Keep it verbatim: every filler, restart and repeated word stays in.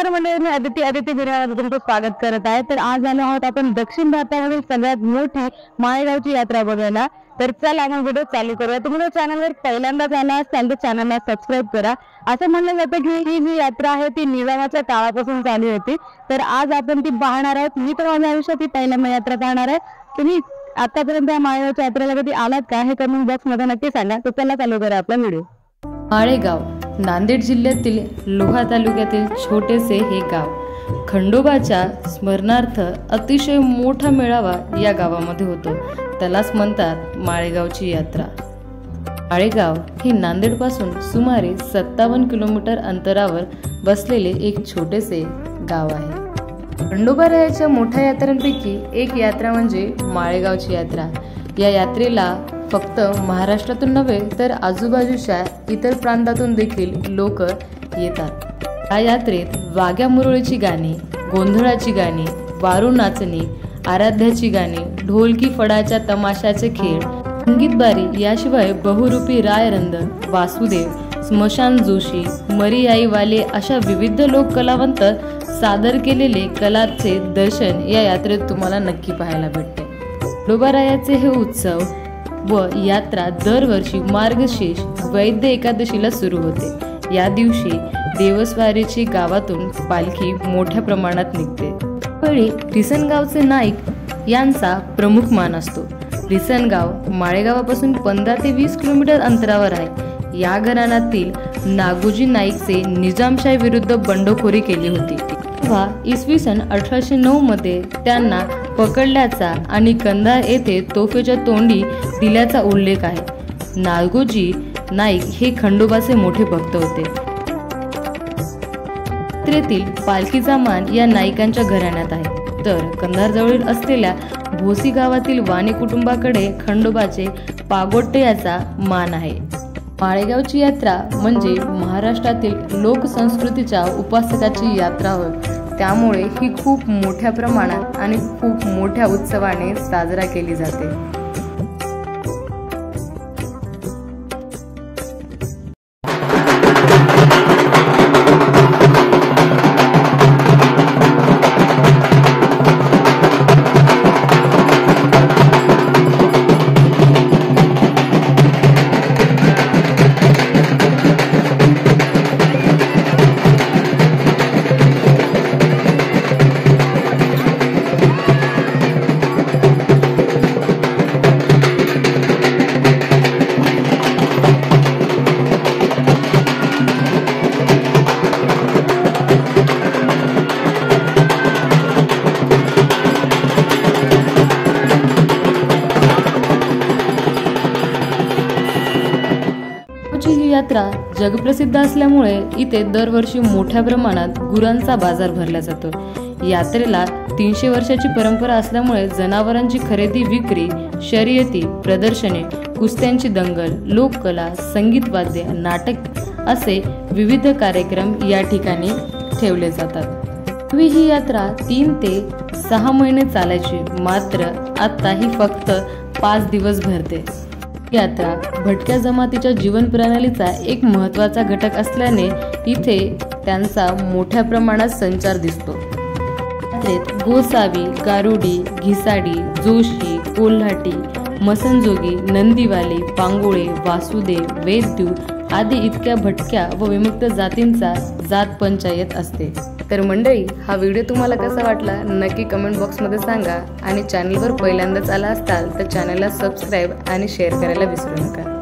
मंडळी, मी अदिती अदिती बिरावर तुमचं स्वागत करत आहे। तर आज आलो आहोत आपण दक्षिण भारतामधील सगळ्यात मोठी माळेगावची यात्रा बघायला। तर चला आपण व्हिडिओ चालू करूया। तुम्ही चॅनलवर पहिल्यांदाच आला असाल तर चॅनलला सबस्क्राइब करा। असं म्हणलं जातं की ही जी यात्रा आहे ती निजामाच्या काळापासून चालू होती। तर आज आपण ती पाहणार आहोत। मी तर माझ्या आयुष्यात ती पहिल्यांदा यात्रा पाहणार आहे। तुम्ही आतापर्यंत माळेगावच्या यात्रेला कधी आलात का हे कमेंट बॉक्स मध्ये नक्की सांगा। तर चला चालू करूया आपला व्हिडिओ। माळेगाव नांदेड जिल्ह्यातील लोहा तालुक्यातील छोटेसे हे गाव खंडोबाच्या स्मरणार्थ अतिशय मोठा मेळावा या गावामध्ये होतो। त्यालाच म्हणतात माळेगावची यात्रा। माळेगाव हे नांदेड पासून सुमारे सत्तावन्न किलोमीटर अंतरावर बसलेले एक छोटेसे गाव आहे। खंडोबारायाच्या मोठ्या यात्रांपैकी एक यात्रा म्हणजे माळेगावची यात्रा। या यात्रेला फक्त महाराष्ट्रातून नव्हे तर आजूबाजूच्या इतर प्रांतातून देखील लोक येतात। या यात्रेत वाघ्या मुरळीची गाणी, गोंधळाची गाणी, वारू नाचणी, आराध्याची गाणी, ढोलकी फडाच्या तमाशाचे खेळ, संगीतबारी याशिवाय बहुरूपी रायरंद, वासुदेव, स्मशान जोशी, मरी आई वाले अशा विविध लोक कलावंत सादर केलेले कलाचे दर्शन या यात्रेत तुम्हाला नक्की पाहायला भेटते। खंडोबारायाचे हे उत्सव व यात्रा दरवर्षी मार्गशीर्ष वैद्य एकादशीला सुरू होते। या दिवशी देवस्वारीची गावातून पालखी मोठ्या प्रमाणात निघते। वेळी रिसनगावचे नाईक यांचा प्रमुख मान असतो। रिसनगाव माळेगावापासून पंधरा ते वीस किलोमीटर अंतरावर आहे। या घराण्यातील नागोजी नाईकचे निजामशाही विरुद्ध बंडखोरी केली होती। तेव्हा इसवी सन अठराशे नऊ मध्ये त्यांना पकडल्याचा आणि कंधार येथे तोफेच्या तोंडी दिल्याचा उल्लेख आहे। नागोजी नाईक हे खंडोबाचे मोठे भक्त होते। यात्रेतील पालखीचा मान या नाईकांच्या घराण्यात आहे। तर कंधार जवळील असलेल्या भोसी गावातील वाणी कुटुंबाकडे खंडोबाचे पागोट्टे याचा मान आहे। माळेगावची यात्रा म्हणजे महाराष्ट्रातील लोकसंस्कृतीच्या उपासकाची यात्रा होय। त्यामुळे ही खूप मोठ्या प्रमाणात आणि खूप मोठ्या उत्सवाने साजरा केली जाते। ही यात्रा जगप्रसिद्ध असल्यामुळे इथे दरवर्षी मोठ्या प्रमाणात गुरांचा बाजार भरला जातो। यात्रेला तीनशे वर्षाची परंपरा असल्यामुळे जनावरांची खरेदी विक्री, शर्यती, प्रदर्शने, कुस्त्यांची दंगल, लोककला, संगीत वाद्य, नाटक असे विविध कार्यक्रम या ठिकाणी ठेवले जातात। पूर्वी ही यात्रा तीन ते सहा महिने चालायची, मात्र आता ही फक्त पाच दिवस भरते। यात्रा भटक्या जमातीच्या जीवन प्रणालीचा एक महत्त्वाचा घटक असल्याने इथे त्यांचा मोठ्या प्रमाणात संचार दिसतो। यात्रेत गोसावी, गारुडी, घिसाडी, जोशी, कोल्हाटी, मसनजोगी, नंदीवाले, पांगोळे, वासुदेव, वेद्यू आदी इतक्या भटक्या व विमुक्त जातींचा जात पंचायत असते। तर मंडळी, हा व्हिडिओ तुम्हाला कसा वाटला नक्की कमेंट बॉक्समध्ये सांगा आणि चॅनलवर पहिल्यांदाच आला असाल तर चॅनलला सबस्क्राईब आणि शेअर करायला विसरू नका।